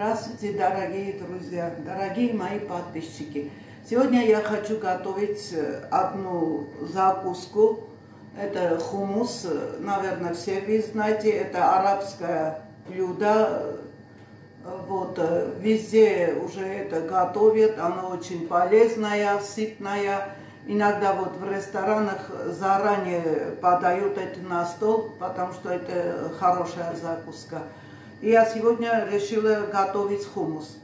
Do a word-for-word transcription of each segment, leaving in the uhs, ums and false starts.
Здравствуйте, дорогие друзья, дорогие мои подписчики. Сегодня я хочу готовить одну закуску. Это хумус, наверное, все вы знаете. Это арабское блюдо. Вот, везде уже это готовят. Оно очень полезное, сытное. Иногда вот в ресторанах заранее подают это на стол, потому что это хорошая закуска. И я сегодня решила готовить хумус.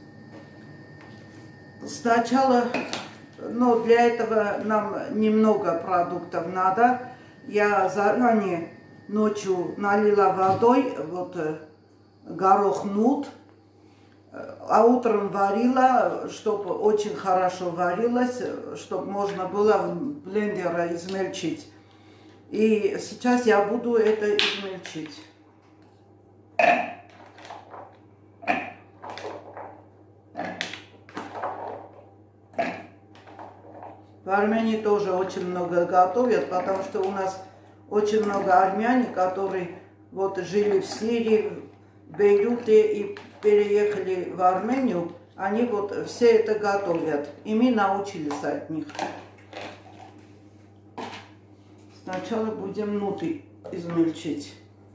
Сначала, но для этого нам немного продуктов надо. Я заранее ночью налила водой, вот горох нут, а утром варила, чтобы очень хорошо варилось, чтобы можно было в блендере измельчить. И сейчас я буду это измельчить. В Армении тоже очень много готовят, потому что у нас очень много армяне, которые вот жили в Сирии, в Бейруте и переехали в Армению. Они вот все это готовят, и мы научились от них. Сначала будем нуты измельчить.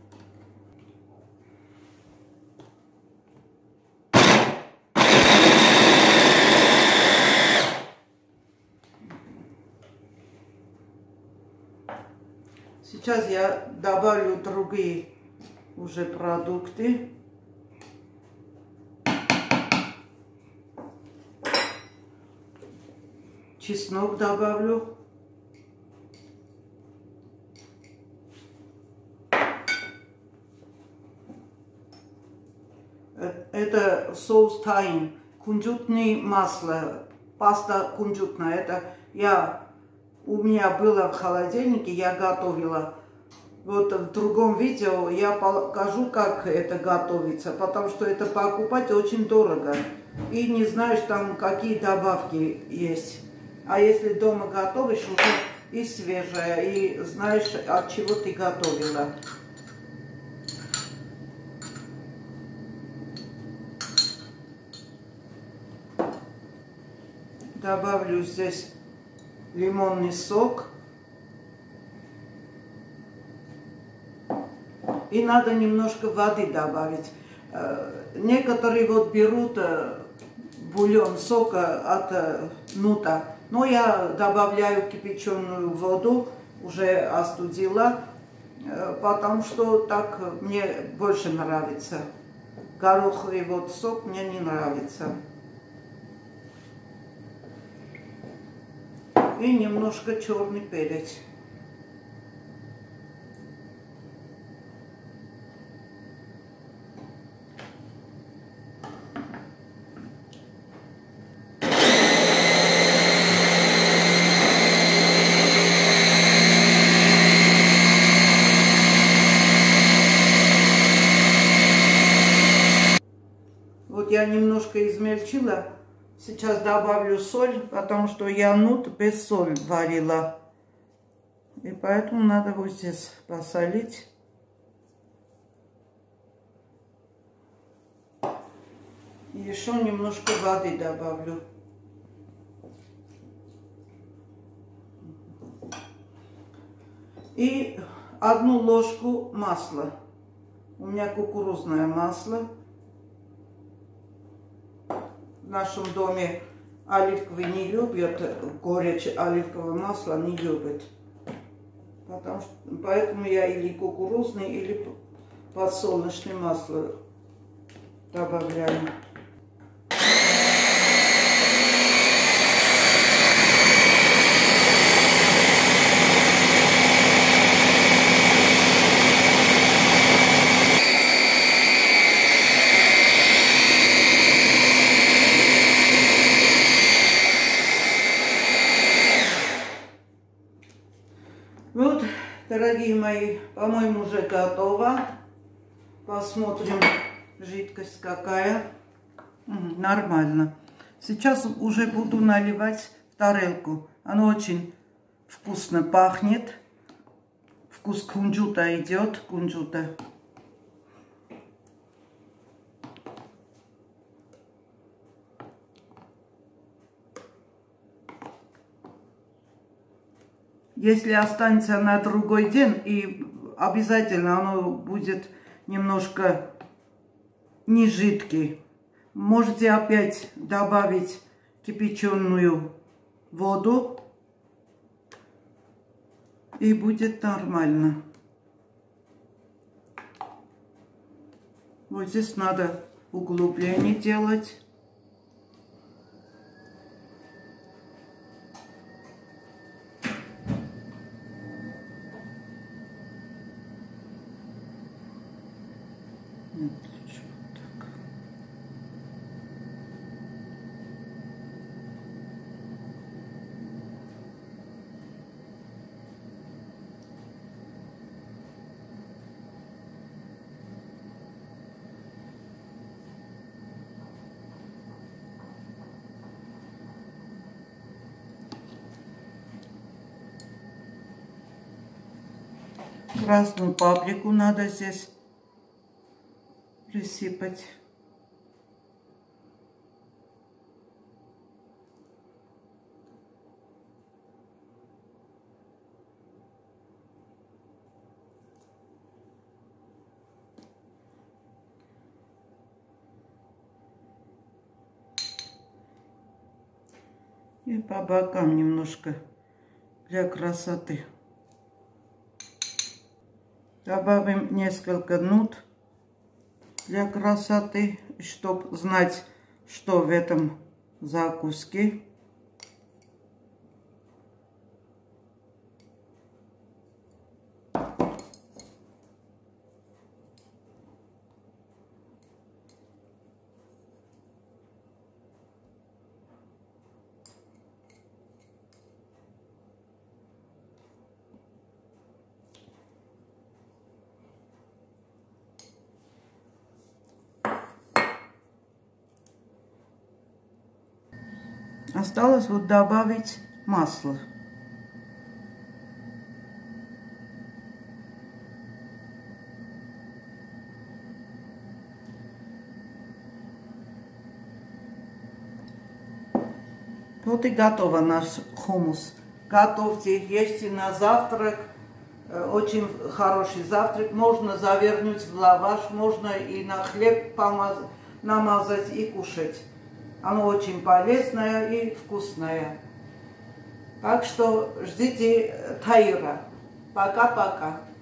Сейчас я добавлю другие уже продукты. Чеснок добавлю. Это соус таин, кунжутное масло, паста кунжутная. Это я... У меня было в холодильнике, я готовила. Вот в другом видео я покажу, как это готовится, потому что это покупать очень дорого. И не знаешь там, какие добавки есть. А если дома готовишь, уже и свежее, и знаешь, от чего ты готовила. Добавлю здесь лимонный сок. И надо немножко воды добавить. Некоторые вот берут бульон сока от нута. Но я добавляю кипяченую воду, уже остудила, потому что так мне больше нравится. Гороховый вот сок мне не нравится. И немножко черный перец. Вот я немножко измельчила. Сейчас добавлю соль, потому что я нут без соли варила. И поэтому надо вот здесь посолить. И еще немножко воды добавлю. И одну ложку масла. У меня кукурузное масло. В нашем доме оливковый не любят, горечь оливкового масла не любят. Потому что, поэтому я или кукурузный, или подсолнечное масло добавляю. Вот, дорогие мои, по-моему, уже готово. Посмотрим, жидкость какая. М, нормально. Сейчас уже буду наливать в тарелку. Оно очень вкусно пахнет. Вкус кунжута идет, кунжута. Если останется на другой день, и обязательно оно будет немножко не жидкий, можете опять добавить кипяченую воду, и будет нормально. Вот здесь надо углубление делать. Красную паприку надо здесь присыпать. И по бокам немножко для красоты. Добавим несколько нут для красоты, чтобы знать, что в этом закуске. Осталось вот добавить масло. Вот и готово наш хумус. Готовьте, ешьте на завтрак. Очень хороший завтрак. Можно завернуть в лаваш, можно и на хлеб помазать, намазать и кушать. Оно очень полезное и вкусное. Так что ждите Таира. Пока-пока.